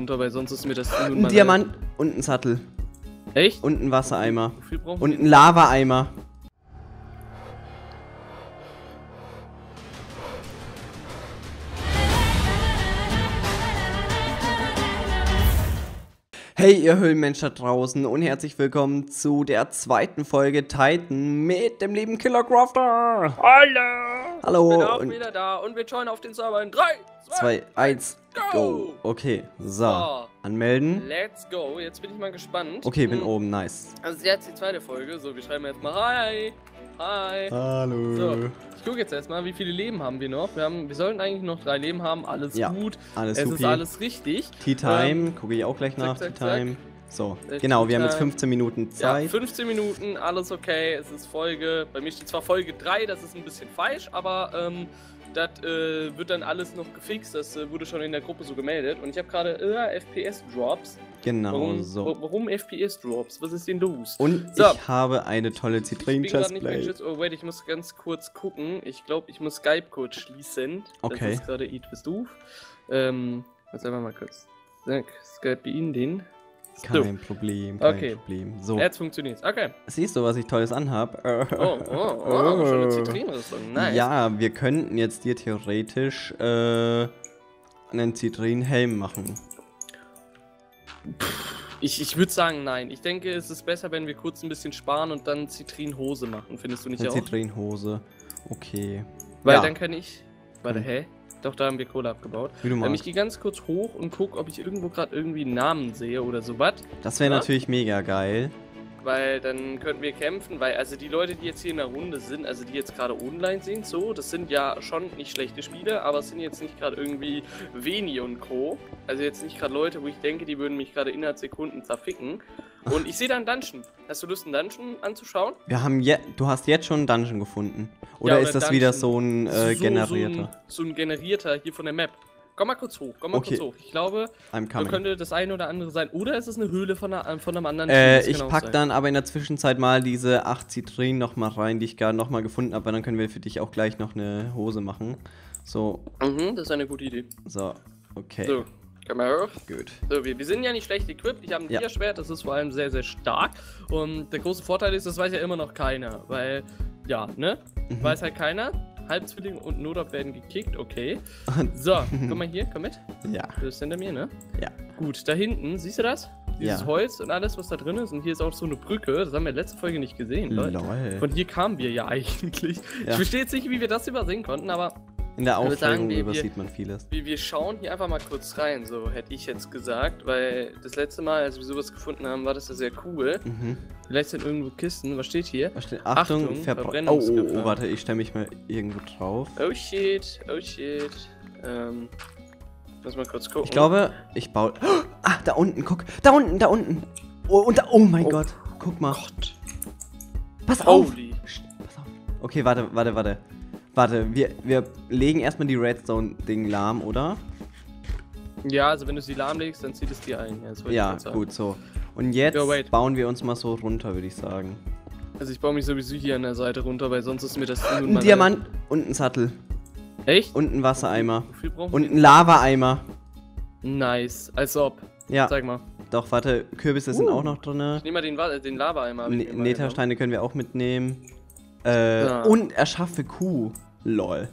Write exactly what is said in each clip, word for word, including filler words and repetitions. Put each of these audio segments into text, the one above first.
runter, weil sonst ist mir das nun Ein mal Diamant und ein Sattel. Echt? Und ein Wassereimer. Wie viel brauchen Und wir ein Lavaeimer. Hey ihr Höhlenmensch da draußen und herzlich willkommen zu der zweiten Folge Titan mit dem lieben Killer Crafter. Hallo! Hallo! Ich bin auch und wieder da und wir joinen auf den Server in drei, zwei, eins, go! go! Okay, so. So. Anmelden. Let's go! Jetzt bin ich mal gespannt. Okay, bin Hm, oben, nice. Also jetzt die zweite Folge. So, wir schreiben jetzt mal Hi! Hi! Hallo. So, ich gucke jetzt erstmal, wie viele Leben haben wir noch. Wir, haben, wir sollten eigentlich noch drei Leben haben. Alles Ja, gut. alles es supi. ist alles richtig. Tea Time, Ähm, gucke ich auch gleich nach. zack, Tea zack, Time. So, Äh, genau, wir haben jetzt Tea Time. fünfzehn Minuten Ja, Zeit. fünfzehn Minuten, alles okay. Es ist Folge, bei mir steht zwar Folge drei, das ist ein bisschen falsch, aber ähm, das äh, wird dann alles noch gefixt. Das äh, wurde schon in der Gruppe so gemeldet. Und ich habe gerade äh, F P S-Drops. Genau Warum, so. wa- warum F P S-Drops? Was ist denn los? Und So. ich habe eine tolle Ich bin gerade nicht mehr Zitrin-Chestplate. geschützt. Oh, wait, ich muss ganz kurz gucken. Ich glaube, ich muss Skype kurz schließen. Okay. Das ist gerade etwas doof. Ähm, jetzt einfach mal kurz. Zack, Skype ihn den. Kein Problem, kein Okay. Problem. So, Jetzt funktioniert's. Okay. siehst du, was ich Tolles anhab? Oh, oh, oh, schon eine Zitrinenrüstung. Nice. Ja, wir könnten jetzt dir theoretisch äh, einen Zitrinenhelm machen. Ich, ich würde sagen, nein. Ich denke, es ist besser, wenn wir kurz ein bisschen sparen und dann Zitrinenhose machen. Findest du nicht Eine auch? Zitrinenhose. Okay. Weil ja, dann kann ich... Warte, hä? Doch, da haben wir Kohle abgebaut. wie du Ähm, ich magst. gehe ganz kurz hoch und gucke, ob ich irgendwo gerade irgendwie einen Namen sehe oder sowas. Das wäre Ja? natürlich mega geil. Weil dann könnten wir kämpfen, weil also die Leute, die jetzt hier in der Runde sind, also die jetzt gerade online sind, so, das sind ja schon nicht schlechte Spiele, aber es sind jetzt nicht gerade irgendwie Veni und Co. Also jetzt nicht gerade Leute, wo ich denke, die würden mich gerade innerhalb Sekunden zerficken. Und ich sehe da einen Dungeon. Hast du Lust, einen Dungeon anzuschauen? Wir haben je du hast jetzt schon einen Dungeon gefunden. Oder Ja, ist oder das wieder Dungeon. so ein So- äh, so, generierter? So ein, so ein Generierter hier von der Map. Komm mal kurz hoch, komm mal Okay. kurz hoch. Ich glaube, I'm da coming. könnte das eine oder andere sein. Oder ist es eine Höhle von, einer, von einem anderen Äh, Das ich kann auch pack sein. dann aber in der Zwischenzeit mal diese acht Zitrinen noch mal rein, die ich gerade noch mal gefunden habe, weil dann können wir für dich auch gleich noch eine Hose machen. So, Mhm, das ist eine gute Idee. so, okay, So, komm mal hoch. gut. So, wir, wir sind ja nicht schlecht equipped. Ich habe ein Ja. Dia-Schwert, das ist vor allem sehr, sehr stark. Und der große Vorteil ist, das weiß ja immer noch keiner. Weil, ja, ne? Mhm. Weiß halt keiner. Halbzwilling und Nodab werden gekickt, okay. So, komm mal hier, komm mit. Ja, Du bist hinter mir, ne? ja. Gut, da hinten, siehst du das? Dieses Ja. Holz und alles, was da drin ist. Und hier ist auch so eine Brücke. Das haben wir letzte Folge nicht gesehen, Leute. Lol. Von hier kamen wir ja eigentlich. Ja. Ich verstehe jetzt nicht, wie wir das übersehen konnten, aber In der ich würde sagen, Aufregung wir- übersieht man vieles. wir, wir schauen hier einfach mal kurz rein, so hätte ich jetzt gesagt. Weil das letzte Mal, als wir sowas gefunden haben, war das ja sehr cool. Mhm. Vielleicht sind irgendwo Kisten. Was steht hier? Was steht? Achtung, Achtung, Verbra- oh, oh, Verbrennungsgefahr. oh, warte, ich stelle mich mal irgendwo drauf. Oh shit, oh shit. Ähm, muss mal kurz gucken. Ich glaube, ich baue... Ah, da unten, guck. Da unten, da unten. Oh, und da, oh mein Oh. Gott. Guck mal. Gott. Pass auf. Holy. Psst, pass auf. Okay, warte, warte, warte. Warte, wir, wir legen erstmal die Redstone-Ding lahm, oder? Ja, also wenn du sie lahmlegst, dann zieht es dir ein. Ja, das wollte ich Ja, gerade sagen. gut, so. Und jetzt Ja, wait. bauen wir uns mal so runter, würde ich sagen. Also ich baue mich sowieso hier an der Seite runter, weil sonst ist mir das nun Ein mal- Diamant und ein Sattel. Echt? Und ein Wassereimer. Wie viel brauchen Und wir? ein Lavaeimer. Nice. Als ob. Ja, Zeig mal. doch, warte, Kürbisse sind Uh. auch noch drin. Ich nehme mal den, Wa- den Lava-Eimer. hab ich Ne mir mal Nethersteine können wir auch mitnehmen. Äh, Ja. und erschaffe Kuh. Lol.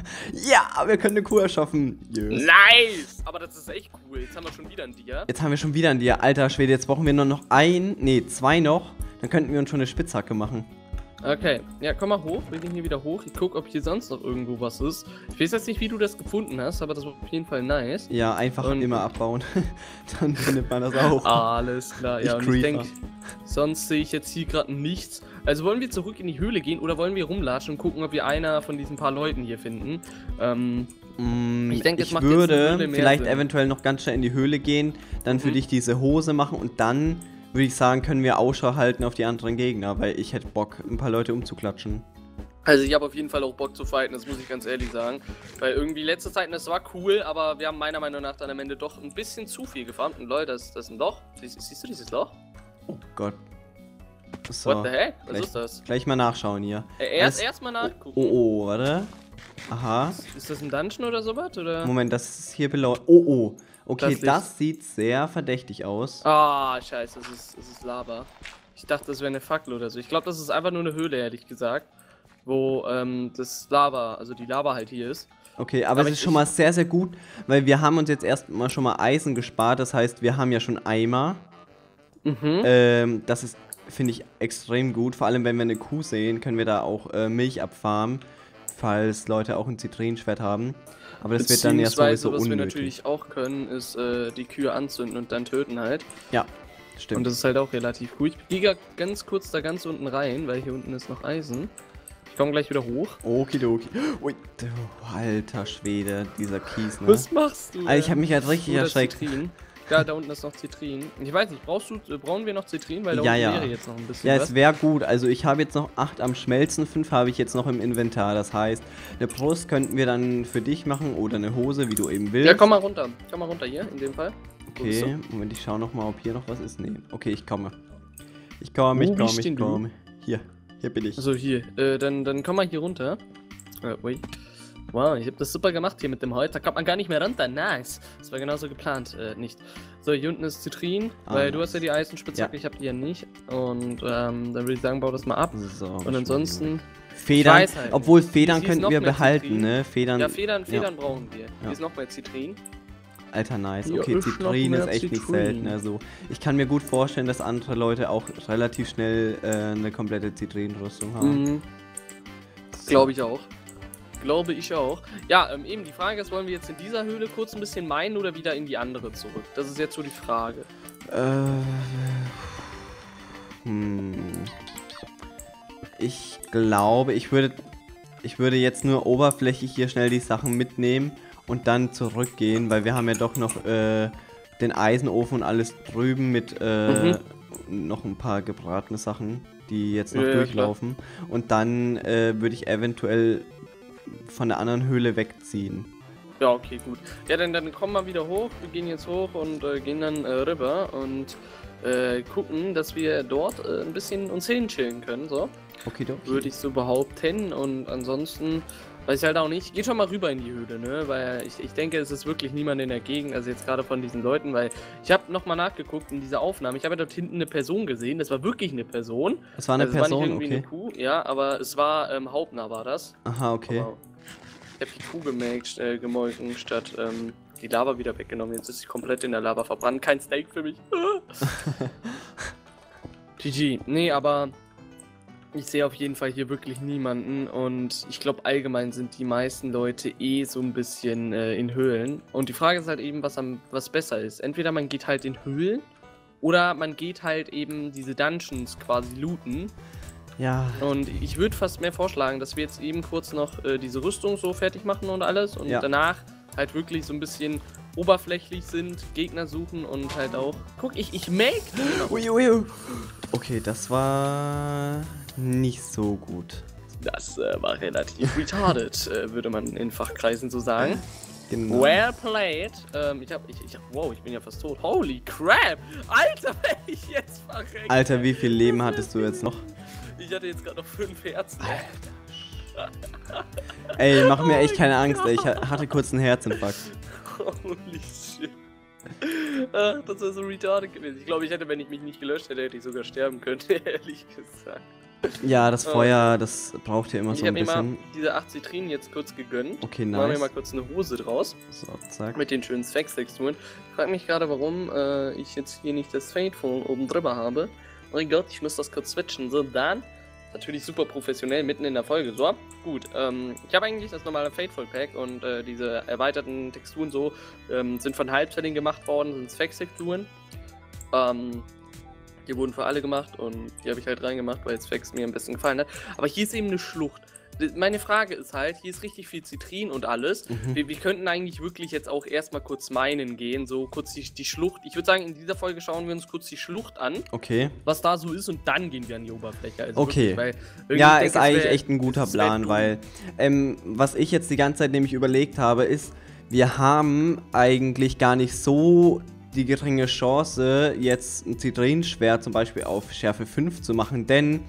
Ja, wir können eine Kuh erschaffen. genommen. Yes. Nice! Aber das ist echt cool. Jetzt haben wir schon wieder ein Dia. Jetzt haben wir schon wieder ein Dia. Alter Schwede, jetzt brauchen wir nur noch ein, nee, zwei noch. Dann könnten wir uns schon eine Spitzhacke machen. Okay. Ja, komm mal hoch. Wir gehen hier wieder hoch. Ich gucke, ob hier sonst noch irgendwo was ist. Ich weiß jetzt nicht, wie du das gefunden hast, aber das war auf jeden Fall nice. Ja, einfach Und- immer abbauen. Dann findet man das auch. Alles klar. Ja, Ich und ich creeper. denke, sonst sehe ich jetzt hier gerade nichts. Also wollen wir zurück in die Höhle gehen oder wollen wir rumlatschen und gucken, ob wir einer von diesen paar Leuten hier finden? Ähm, Mm, Ich denke, es ich macht jetzt eine würde Höhle mehr vielleicht Sinn. eventuell noch ganz schnell in die Höhle gehen, dann für Mhm. dich diese Hose machen und dann würde ich sagen, können wir Ausschau halten auf die anderen Gegner, weil ich hätte Bock, ein paar Leute umzuklatschen. Also ich habe auf jeden Fall auch Bock zu fighten, das muss ich ganz ehrlich sagen. Weil irgendwie letzte Zeit, das war cool, aber wir haben meiner Meinung nach dann am Ende doch ein bisschen zu viel gefarmt. Und Leute, das, das ist ein Loch. Siehst, siehst du dieses Loch? Oh Gott. So, What the heck? Was gleich, ist das? gleich mal nachschauen hier. Äh, erst Das- erstmal nachgucken. Oh, oh, warte. Aha. Ist das ein Dungeon oder sowas? Oder? Moment, das ist hier belau... Oh, oh. Okay, Das das, Licht. sieht sehr verdächtig aus. Ah, scheiße, es ist, es ist Lava. Ich dachte, das wäre eine Fackel oder so. Ich glaube, das ist einfach nur eine Höhle, ehrlich gesagt. Wo ähm, das Lava, also die Lava halt hier ist. Okay, aber, Aber es ist ich- schon mal sehr, sehr gut, weil wir haben uns jetzt erstmal schon mal Eisen gespart. Das heißt, wir haben ja schon Eimer. Mhm. Ähm, das ist, finde ich, extrem gut. Vor allem, wenn wir eine Kuh sehen, können wir da auch äh, Milch abfarmen, falls Leute auch ein Zitrinenschwert haben. Aber das wird dann ja Beziehungsweise, sowieso was wir unnötig. natürlich auch können, ist äh, die Kühe anzünden und dann töten halt. Ja, stimmt. Und das ist halt auch relativ cool. Ich gehe ga- ganz kurz da ganz unten rein, weil hier unten ist noch Eisen. Ich komme gleich wieder hoch. Okidoki. Ui, du, alter Schwede, dieser Kies, ne? Was machst du? Also ich habe mich halt richtig Oh, das erschreckt. Zitrin. Ja, da unten ist noch Zitrin. Ich weiß nicht, brauchst du, äh, brauchen wir noch Zitrin? Weil da Ja, unten ja. wäre jetzt noch ein bisschen Ja, was. es wäre gut. Also ich habe jetzt noch acht am Schmelzen, fünf habe ich jetzt noch im Inventar. Das heißt, eine Brust könnten wir dann für dich machen oder eine Hose, wie du eben willst. Ja, komm mal runter. Komm mal runter hier, in dem Fall. Wo bist Okay, Moment, ich schaue noch mal, ob hier noch was ist. Nee, okay, ich komme. Ich komme, ich Wo komme, bist denn ich du? komme. Hier, hier bin ich. du? Also hier, äh, dann, dann komm mal hier runter. Äh, ui. Wow, ich habe das super gemacht hier mit dem Holz. Da kommt man gar nicht mehr runter. Nice. Das war genauso geplant. Äh, nicht. So, hier unten ist Zitrin, Ah, weil du nice. hast ja die Eisenspitzhacke, Ja. ich habe die ja nicht. Und ähm, dann würde ich sagen, bau das mal ab. So, Und ansonsten. Federn, weiß halt obwohl nicht. Federn Hier ist könnten noch wir mehr behalten, Zitrin. ne? Federn, Ja, Federn, Federn brauchen wir. Ja. Hier ist noch mehr Zitrin. Alter, nice. Hier Okay, ist noch Zitrin mehr ist echt nicht Zitrin. selten. Also, ich kann mir gut vorstellen, dass andere Leute auch relativ schnell äh, eine komplette Zitrinenrüstung haben. Mhm. Glaube ich auch. Glaube ich auch. Ja, ähm, eben die Frage ist, wollen wir jetzt in dieser Höhle kurz ein bisschen meinen oder wieder in die andere zurück? Das ist jetzt so die Frage. Äh, hm. Ich glaube, ich würde, ich würde jetzt nur oberflächlich hier schnell die Sachen mitnehmen und dann zurückgehen, weil wir haben ja doch noch äh, den Eisenofen und alles drüben mit äh, noch ein paar gebratene Sachen, die jetzt noch Ja, ja, durchlaufen. Und dann äh, würde ich eventuell von der anderen Höhle wegziehen. Ja, okay, gut. Ja, dann, dann kommen wir wieder hoch. Wir gehen jetzt hoch und äh, gehen dann äh, rüber und äh, gucken, dass wir dort äh, ein bisschen uns hinchillen können, so. Okay, doch. Würde ich so behaupten. Und ansonsten weiß ich halt auch nicht. Geht schon mal rüber in die Höhle, ne? Weil ich, ich denke, es ist wirklich niemand in der Gegend, also jetzt gerade von diesen Leuten, weil ich habe nochmal nachgeguckt in dieser Aufnahme. Ich habe ja dort hinten eine Person gesehen. Das war wirklich eine Person. Es war eine also Person, es war nicht irgendwie okay. eine Kuh, ja, aber es war ähm, Hauptnah war das. Aha, okay. Aber ich habe die Kuh gemelkt, äh, gemolken, statt ähm, die Lava wieder weggenommen. Jetzt ist sie komplett in der Lava verbrannt. Kein Steak für mich. G G. Nee, aber ich sehe auf jeden Fall hier wirklich niemanden und ich glaube allgemein sind die meisten Leute eh so ein bisschen äh, in Höhlen. Und die Frage ist halt eben, was am was besser ist. Entweder man geht halt in Höhlen oder man geht halt eben diese Dungeons quasi looten. Ja, Und ich würde fast mehr vorschlagen, dass wir jetzt eben kurz noch äh, diese Rüstung so fertig machen und alles und Ja. danach halt wirklich so ein bisschen oberflächlich sind, Gegner suchen und halt auch. Guck, ich, ich make. Ui, ui, ui. Okay, das war nicht so gut. Das äh, war relativ retarded, äh, würde man in Fachkreisen so sagen. Genau. Well played. Ähm, ich hab, ich, ich, wow, ich bin ja fast tot. Holy crap! Alter, wenn ich jetzt verrecke. Alter, wie viel Leben hattest du jetzt noch? Ich hatte jetzt gerade noch fünf Herzen. Ey, mach mir echt keine Angst, ey. Ich ha- hatte kurz einen Herzinfarkt. Holy shit. Ach, das wäre so retarded gewesen. Ich glaube, ich hätte, wenn ich mich nicht gelöscht hätte, hätte ich sogar sterben können, ehrlich gesagt. Ja, das Feuer, das braucht ja immer Ich so habe ein mir mal bisschen. diese acht Zitrinen jetzt kurz gegönnt. Okay, Machen wir nice. mal kurz eine Hose draus. So, zack. Mit den schönen Sphex-Texturen. Ich frage mich gerade, warum äh, ich jetzt hier nicht das Fateful oben drüber habe. Oh mein Gott, ich muss das kurz switchen. So, dann. Natürlich super professionell, mitten in der Folge. So, gut. Ähm, ich habe eigentlich das normale Fateful Pack und äh, diese erweiterten Texturen so ähm, sind von Halbselling gemacht worden, sind Sphex-Texturen. Ähm, die wurden für alle gemacht und die habe ich halt reingemacht, weil Sphex mir am besten gefallen hat. Aber hier ist eben eine Schlucht. Meine Frage ist halt, hier ist richtig viel Zitrin und alles. Mhm. Wir, wir könnten eigentlich wirklich jetzt auch erstmal kurz meinen gehen, so kurz die, die Schlucht. Ich würde sagen, in dieser Folge schauen wir uns kurz die Schlucht an, Okay. was da so ist und dann gehen wir an die Oberfläche. Also Okay. wirklich, weil irgendwie Ja, denke, ist es eigentlich wär- echt ein guter es wär Plan, dumm. weil ähm, was ich jetzt die ganze Zeit nämlich überlegt habe, ist, wir haben eigentlich gar nicht so die geringe Chance, jetzt ein Zitrinenschwert zum Beispiel auf Schärfe fünf zu machen, denn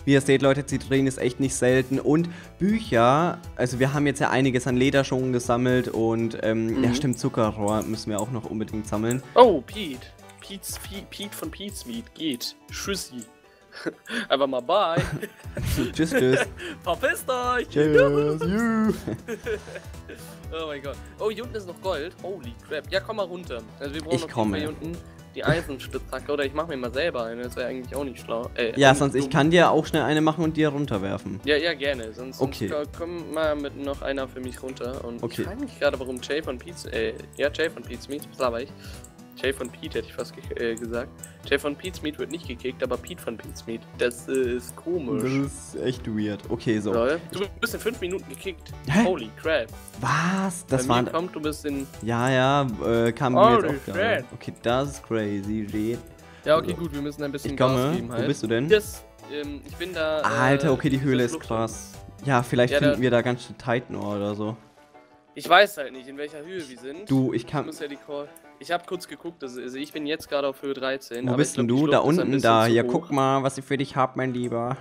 Wie ihr seht, Leute, Zitrinen ist echt nicht selten. Und Bücher, also wir haben jetzt ja einiges an Leder schon gesammelt. Und ähm, mhm. ja stimmt, Zuckerrohr müssen wir auch noch unbedingt sammeln. Oh, Pete. Pete's, Pete von Pete's Meat geht. Tschüssi. Einfach mal bye. Tschüss, tschüss. Verpisst euch. Tschüss. You. Oh mein Gott. Oh, hier unten ist noch Gold. Holy crap. Ja, komm mal runter. Also wir brauchen ich noch komme. hier unten die Eisenspitzhacke. Oder ich mache mir mal selber eine. Das wäre eigentlich auch nicht schlau. Äh, ja, sonst ich kann dir auch schnell eine machen und dir runterwerfen. Ja, ja, gerne. Sonst, okay. sonst komm mal mit noch einer für mich runter. Und okay. ich frage mich gerade, warum Jay von Pete's, äh, ja, Jay von Pete's Meat, was laber ich? Jay von Pete hätte ich fast ge äh, gesagt. Jay von Pete's Meat wird nicht gekickt, aber Pete von Pete's Meat. Das äh, ist komisch. Das ist echt weird. Okay, so. Lol. Du bist in fünf Minuten gekickt. Hä? Holy crap. Was? Das Bei war. mir kommt, du bist in. Ja, ja, äh, kam mir Holy jetzt auch gerade. Okay, das ist crazy, shit. Ja, okay, gut, wir müssen ein bisschen ich komme. Gas geben halt. Wo bist du denn? Das, ähm, ich bin da. Alter, okay, die äh, Höhle ist krass. Ja, vielleicht ja, finden da, wir da ganz schön Titan oder so. Ich weiß halt nicht, in welcher Höhe wir sind. Du, ich kann. Ich muss ja die Call. Ich habe kurz geguckt, also ich bin jetzt gerade auf Höhe dreizehn. Wo aber bist denn glaub, du? Da unten, da. Ja, hoch. guck mal, was ich für dich hab, mein Lieber.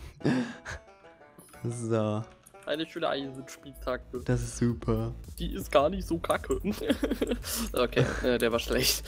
So. Eine schöne Eisenspieltakte. Das ist super. Die ist gar nicht so kacke. Okay, äh, der war schlecht.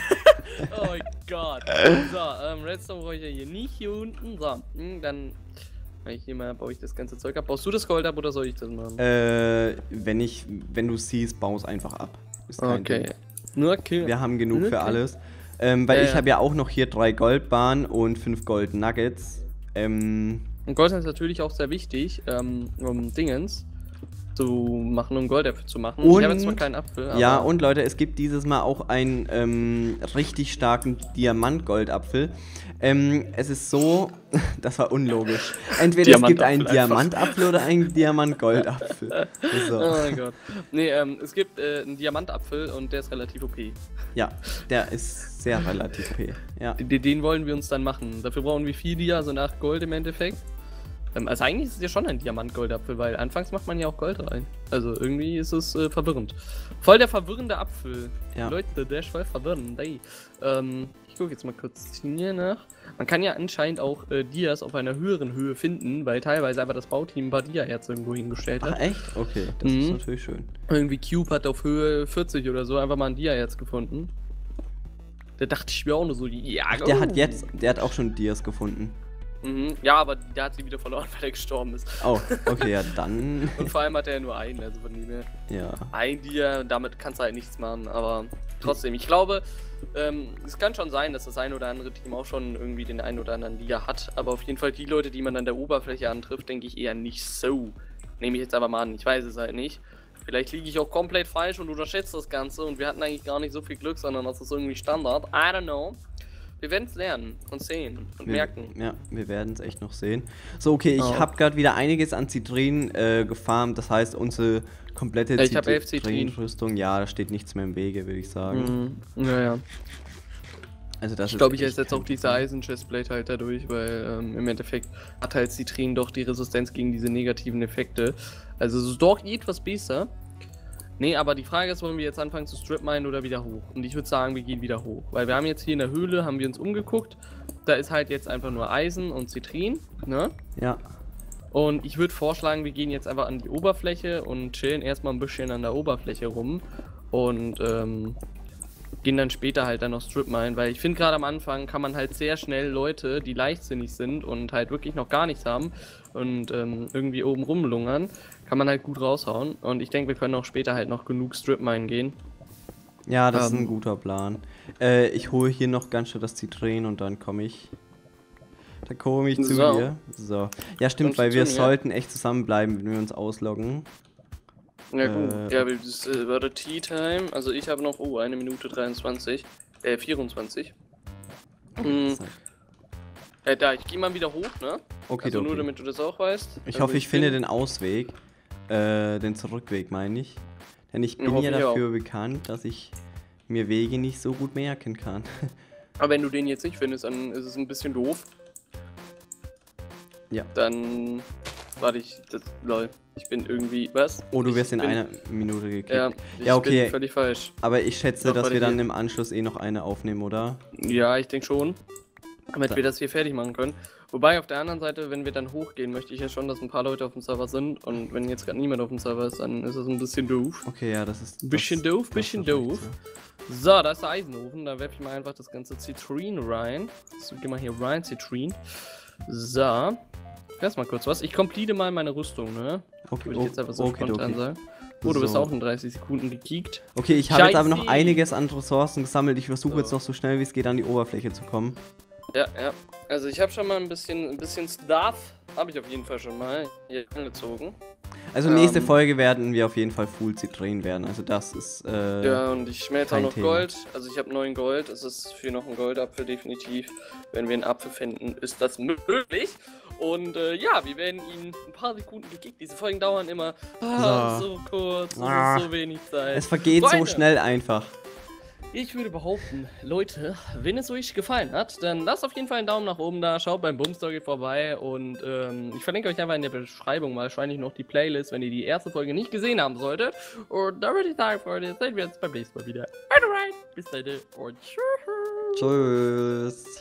Oh mein Gott. So, ähm, Redstone brauche ich ja hier nicht hier unten. So, mh, dann. Ich hier mal, baue ich das ganze Zeug ab. Baust du das Gold ab oder soll ich das machen? Äh, wenn ich, wenn du siehst, baue es einfach ab. Ist kein Okay. Ding. Nur okay. Wir haben genug okay. für alles. Ähm, weil ja, ich ja. habe ja auch noch hier drei Goldbahnen und fünf Gold Nuggets. Ähm. Und Gold ist natürlich auch sehr wichtig, ähm, um Dingens zu machen, um Goldäpfel zu machen. Und, ich habe jetzt zwar keinen Apfel, aber... Ja, und Leute, es gibt dieses Mal auch einen ähm, richtig starken Diamant-Goldapfel. Ähm, es ist so, das war unlogisch. Entweder es gibt einen Diamantapfel oder einen Diamant-Goldapfel. So. Oh mein Gott. Nee, ähm, es gibt äh, einen Diamantapfel und der ist relativ O P. Ja, der ist sehr relativ O P. Ja. Den, den wollen wir uns dann machen. Dafür brauchen wir vier Dia, also nach Gold im Endeffekt. Ähm, also eigentlich ist es ja schon ein Diamant-Goldapfel, weil anfangs macht man ja auch Gold rein. Also irgendwie ist es äh, verwirrend. Voll der verwirrende Apfel. Ja. Leute, der ist voll verwirrend. Ey. Ähm, ich gucke jetzt mal kurz hier nach. Man kann ja anscheinend auch äh, Dias auf einer höheren Höhe finden, weil teilweise einfach das Bauteam ein paar Dia-Erze irgendwo hingestellt hat. Ach echt? Okay, das Mhm. ist natürlich schön. Irgendwie Cube hat auf Höhe vierzig oder so einfach mal ein Dia-Erz gefunden. Da dachte ich mir auch nur so, ja, Ach, der hat jetzt, der hat auch schon Dias gefunden. Mhm. Ja, aber der hat sie wieder verloren, weil er gestorben ist. Oh, okay, ja, dann. Und vor allem hat er ja nur einen, also von dem her. Ja. Ein Dia, damit kannst du halt nichts machen, aber trotzdem, ich glaube, ähm, es kann schon sein, dass das ein oder andere Team auch schon irgendwie den einen oder anderen Dia hat, aber auf jeden Fall die Leute, die man an der Oberfläche antrifft, denke ich eher nicht so. Nehme ich jetzt aber mal an, ich weiß es halt nicht. Vielleicht liege ich auch komplett falsch und unterschätze das Ganze und wir hatten eigentlich gar nicht so viel Glück, sondern das ist irgendwie Standard. I don't know. Wir werden es lernen und sehen und wir, merken. Ja, wir werden es echt noch sehen. So, okay, ich oh. habe gerade wieder einiges an Zitrinen äh, gefarmt. Das heißt, unsere komplette ich hab elf Zitrinen. Zitrinenrüstung, ja, da steht nichts mehr im Wege, würde ich sagen. Mhm. Ja, ja. Also das ich glaube, ich ersetze auch diese Eisen-Chestplate halt dadurch, weil ähm, im Endeffekt hat halt Zitrin doch die Resistenz gegen diese negativen Effekte. Also es ist doch etwas besser. Nee, aber die Frage ist, wollen wir jetzt anfangen zu strip-minen oder wieder hoch? Und ich würde sagen, wir gehen wieder hoch. Weil wir haben jetzt hier in der Höhle, haben wir uns umgeguckt. Da ist halt jetzt einfach nur Eisen und Zitrin, ne? Ja. Und ich würde vorschlagen, wir gehen jetzt einfach an die Oberfläche und chillen erstmal ein bisschen an der Oberfläche rum. Und ähm, gehen dann später halt dann noch strip-minen. Weil ich finde, gerade am Anfang kann man halt sehr schnell Leute, die leichtsinnig sind und halt wirklich noch gar nichts haben und ähm, irgendwie oben rumlungern, kann man halt gut raushauen. Und ich denke, wir können auch später halt noch genug Strip-Minen gehen. Ja, das ähm, ist ein guter Plan. Äh, ich hole hier noch ganz schön das Zitrin und dann komme ich. Dann komme ich zu So. dir. So. Ja, stimmt, Kommst weil du wir zu mir? sollten echt zusammenbleiben, wenn wir uns ausloggen. Ja gut, Äh, ja, das äh, war der Tea-Time. Also ich habe noch, oh, eine Minute dreiundzwanzig, äh, vierundzwanzig. Hm, äh, da, ich gehe mal wieder hoch, ne? Okay, Also nur okay. damit du das auch weißt. Ich Also hoffe, ich finde bin- den Ausweg. Äh, den Zurückweg meine ich. Denn ich bin hoffe ja ich dafür bekannt, dass ich mir Wege nicht so gut merken kann. Aber wenn du den jetzt nicht findest, dann ist es ein bisschen doof. Ja. Dann, warte ich, das, lol, ich bin irgendwie, was? Oh, du Ich wirst in bin- einer Minute gekickt. Ja, ich Ja, okay. bin völlig falsch. Aber ich schätze, Doch, dass warte wir dann hier. im Anschluss eh noch eine aufnehmen, oder? Ja, ich denke schon. Damit Da- wir das hier fertig machen können. Wobei auf der anderen Seite, wenn wir dann hochgehen, möchte ich ja schon, dass ein paar Leute auf dem Server sind. Und wenn jetzt gerade niemand auf dem Server ist, dann ist das ein bisschen doof. Okay, ja, das ist... Ein bisschen das, doof, das bisschen perfekt, doof. ja. So, da ist der Eisenofen. Da werfe ich mal einfach das ganze Zitrin rein. So, geh mal hier rein, Zitrin. So. Erstmal kurz was. Ich complete mal meine Rüstung, ne? Okay, Würde ich jetzt einfach so okay, spontan okay. sagen. Oh, du bist So. auch in dreißig Sekunden gekiekt. Okay, ich habe jetzt aber noch Scheiße. einiges an Ressourcen gesammelt. Ich versuche So. jetzt noch so schnell wie es geht an die Oberfläche zu kommen. Ja, ja. Also ich habe schon mal ein bisschen, ein bisschen Stuff, habe ich auf jeden Fall schon mal hier angezogen. Also nächste Ähm. Folge werden wir auf jeden Fall Full Zitrin werden. Also das ist... Äh, Ja, und ich schmelze auch kein noch Thema. Gold. Also ich habe neun Gold. Es ist für noch ein Goldapfel definitiv. Wenn wir einen Apfel finden, ist das möglich. Und äh, ja, wir werden ihn ein paar Sekunden gekickt. Diese Folgen dauern immer ah, so. So. kurz, Ah. so wenig Zeit. Es vergeht Freunde, so schnell einfach. Ich würde behaupten, Leute, wenn es euch gefallen hat, dann lasst auf jeden Fall einen Daumen nach oben da, schaut beim Boomstory vorbei und ähm, ich verlinke euch einfach in der Beschreibung wahrscheinlich noch die Playlist, wenn ihr die erste Folge nicht gesehen haben solltet. Und da würde ich sagen, Freunde, sehen wir uns beim nächsten Mal wieder. Alright, bis dann und tschüss. Tschüss.